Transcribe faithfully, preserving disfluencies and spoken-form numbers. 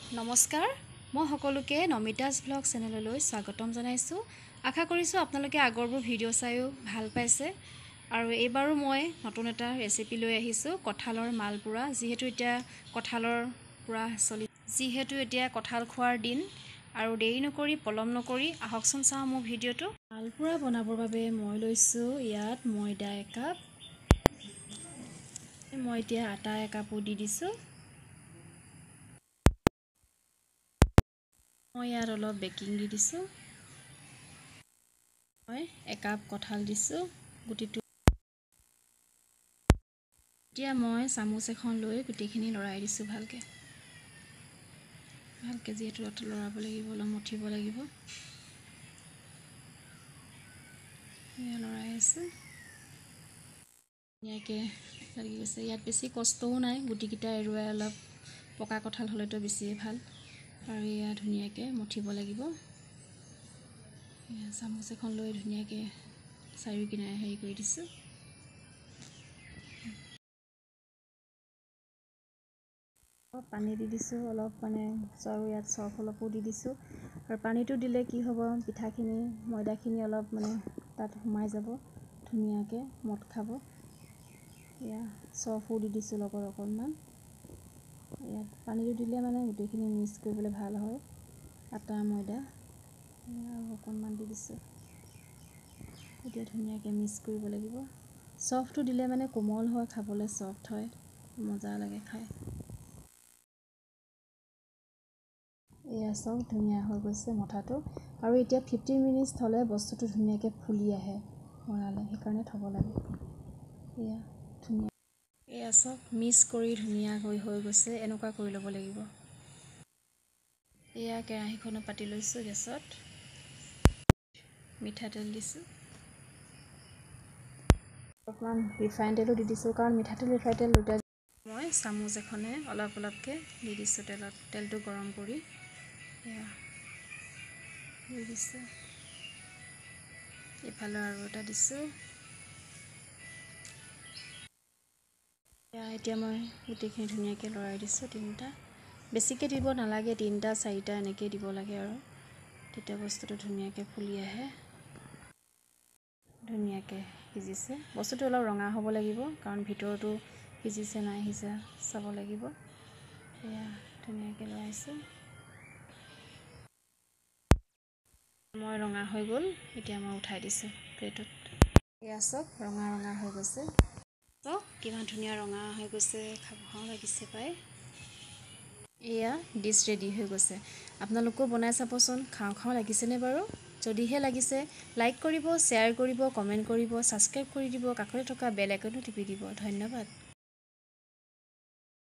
নমস্কাৰ মই সকলোকে নমিতাজ ব্লগ চেনেললৈ স্বাগতম জনাইছোঁ। আশা কৰিছোঁ আপোনালোকে আগৰবোৰ ভিডিঅ' চাইও ভাল পাইছে আৰু এইবাৰো মই নতুন এটা ৰেচিপি লৈ আহিছোঁ কঁঠালৰ মালপোৰা। যিহেতু এতিয়া কঁঠালৰ পুৰা চলি যিহেতু এতিয়া কঁঠাল খোৱাৰ দিন আৰু দেৰি নকৰি পলম নকৰি আহকচোন চাওঁ মোৰ ভিডিঅ'টো। মালপোৰা বনাবৰ বাবে মই লৈছোঁ ইয়াত ময়দা একাপ, মই এতিয়া আটা একাপো দি দিছোঁ। মই ইয়াত অলপ বেকিং দি দিছোঁ। মই একাপ কঁঠাল দিছোঁ গুটিটো। এতিয়া মই চামুচ এখন লৈ গুটিখিনি লৰাই দিছোঁ ভালকৈ ভালকৈ যিহেতু লৰাব লাগিব, অলপ মঠিব লাগিব। এয়া লৰাই আছোঁ ধুনীয়াকৈ লাগি গৈছে। ইয়াত বেছি কষ্টও নাই, গুটিকেইটা এৰুৱাই অলপ পকা কঁঠাল হ'লেতো বেছিয়ে ভাল। আৰু এয়া ধুনীয়াকৈ মঠিব লাগিব। এয়া চামুচ এখন লৈ ধুনীয়াকৈ চাৰিও কিনাৰে হেৰি কৰি দিছোঁ। অলপ পানী দি দিছোঁ, অলপ মানে আৰু ইয়াত চৰ্ফ অলপো দি দিছোঁ। আৰু পানীটো দিলে কি হ'ব, পিঠাখিনি ময়দাখিনি অলপ মানে তাত সোমাই যাব, ধুনীয়াকৈ মঠ খাব। এয়া চৰ্ফো দি দিছোঁ লগত অকণমান। ইয়াত পানীটো দিলে মানে গোটেইখিনি মিক্স কৰিবলৈ ভাল হয়, আটা ময়দা। আৰু অকণমান দি দিছোঁ। এতিয়া ধুনীয়াকৈ মিক্স কৰিব লাগিব। চৰ্ফটো দিলে মানে কোমল হয়, খাবলৈ চফ্ট হয়, মজা লাগে খাই। এয়া চব ধুনীয়া হৈ গৈছে মঠাটো। আৰু এতিয়া ফিফটিন মিনিটছ থ'লে বস্তুটো ধুনীয়াকৈ ফুলি আহে বনালে, সেইকাৰণে থ'ব লাগে। এয়া ধুনীয়া এয়া চব মিক্স কৰি ধুনীয়াকৈ হৈ গৈছে, এনেকুৱা কৰি ল'ব লাগিব। এয়া কেৰাহীখনো পাতি লৈছোঁ গেছত, মিঠাতেল দিছোঁ, অকণমান ৰিফাইন তেলো দি দিছোঁ, কাৰণ মিঠাতেল ৰিফাইন তেল দুটা মই চামুচ এখনে অলপ অলপকৈ দি দিছোঁ তেলত, তেলটো গৰম কৰি এয়া দি দিছোঁ। এইফালে আৰু এটা দিছোঁ। এয়া এতিয়া মই গোটেইখিনি ধুনীয়াকৈ লৰাই দিছোঁ। তিনিটা বেছিকৈ দিব নালাগে, তিনিটা চাৰিটা এনেকৈ দিব লাগে আৰু তেতিয়া বস্তুটো ধুনীয়াকৈ ফুলি আহে। ধুনীয়াকৈ সিজিছে, বস্তুটো অলপ ৰঙা হ'ব লাগিব, কাৰণ ভিতৰতো সিজিছে নাই সিজা চাব লাগিব। এয়া ধুনীয়াকৈ লৰাইছোঁ। মই ৰঙা হৈ গ'ল, এতিয়া মই উঠাই দিছোঁ প্লেটত। এয়া চব ৰঙা ৰঙা হৈ গৈছে, চব কিমান ধুনীয়া ৰঙা হৈ গৈছে, খাব খাওঁ লাগিছে পাই। এয়া ডিছ ৰেডি হৈ গৈছে। আপোনালোকেও বনাই চাবচোন, খাওঁ খাওঁ লাগিছেনে বাৰু? যদিহে লাগিছে লাইক কৰিব, শ্বেয়াৰ কৰিব, কমেণ্ট কৰিব, ছাবস্ক্ৰাইব কৰি দিব, কাষতে থকা বেল আইকনটো টিপি দিব। ধন্যবাদ।